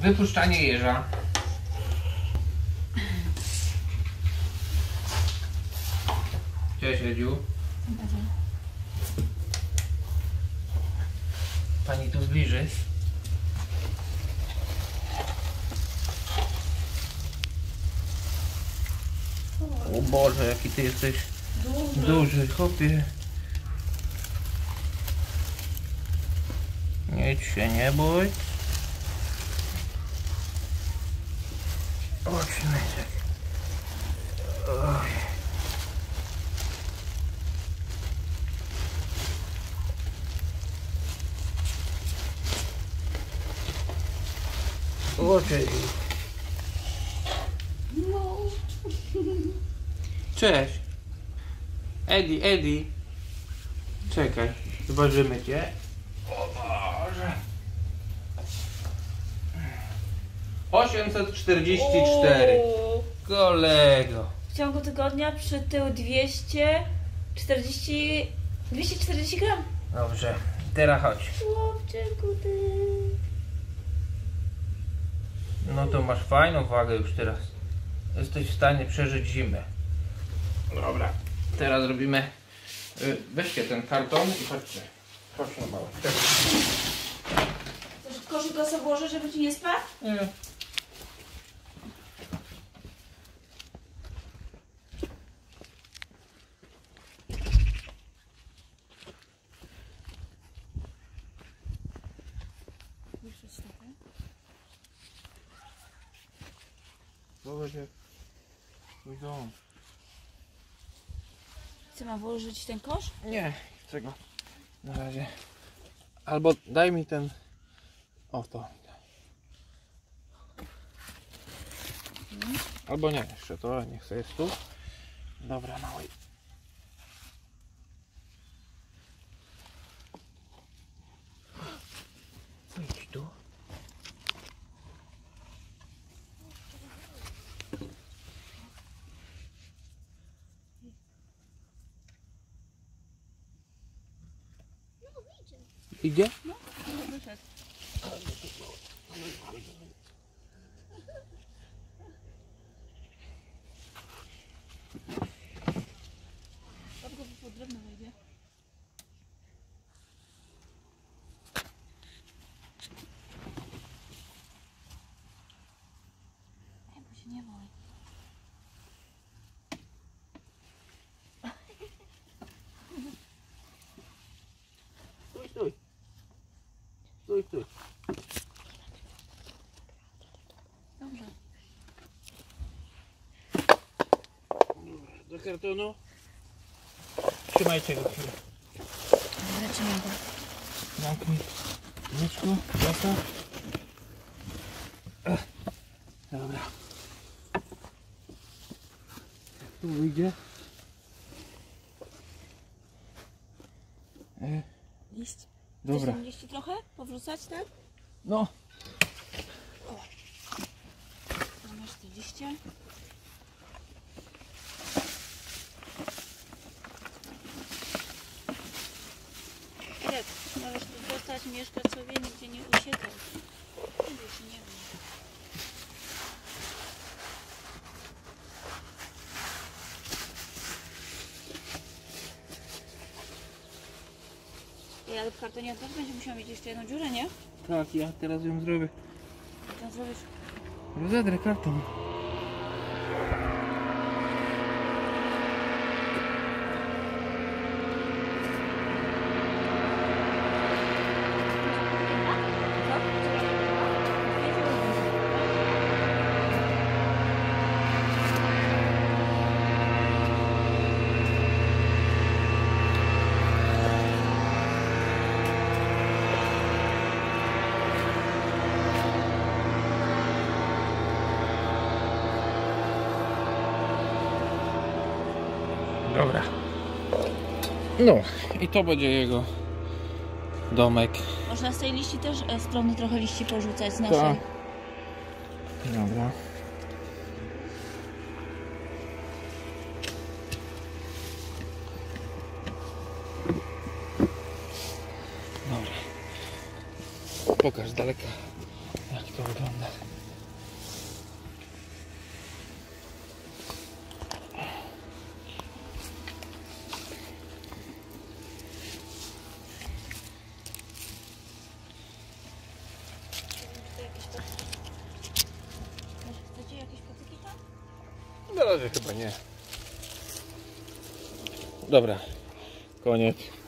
wypuszczanie jeża. Cześć Edziu. Pani tu zbliży. O Boże, jaki ty jesteś duży, chłopie. Nic się nie bój. Chodź, Mesiek. Oczy. No. Cześć. Eddie. Czekaj, zobaczymy cię. O Boże. 844. Kolego. W ciągu tygodnia przytył 240 gram. Dobrze, teraz chodź. Chłopczyku ty. No to masz fajną wagę już teraz. Jesteś w stanie przeżyć zimę. Dobra. Teraz robimy... Weźcie ten karton i chodźcie. Chodź na małe. Chcesz w koszyk go sobie włożę, żeby ci nie spadł? Nie. To będzie mój dom. Chcę mam włożyć ten kosz? Nie, chcę go na razie. Albo daj mi ten... O to. Albo nie, jeszcze to, niech sobie jest tu. Dobra, mały. Idź tu. Idzie? No, wyszedł. Babko po drewno wejdzie. Ej, bo się nie boi. Stój. Dobrze. Do kartonu. Trzymajcie go chwilę. Dobra, trzymaj go. Zamknij. Ryczku, zostaw. Dobra. Tu wyjdzie. Liść. Dobra. Chcesz tam liści trochę? Powrzucać, tak? No. Masz te liście. Irek, możesz tu zostać, mieszkać sobie, nigdzie nie uciekaj. Nigdzie się nie bój. Ej, ale w kartonie też będzie musiał mieć jeszcze jedną dziurę, nie? Tak, ja teraz ją zrobię. Jak ją zrobisz? Rozedrę karton. Dobra. No i to będzie jego domek. Można z tej liści też strony trochę liści porzucać z naszej. Tak. Dobra. Dobra. Pokaż z daleka, jak to wygląda. Chcecie jakieś patyki tam? Na razie chyba nie. Dobra, koniec.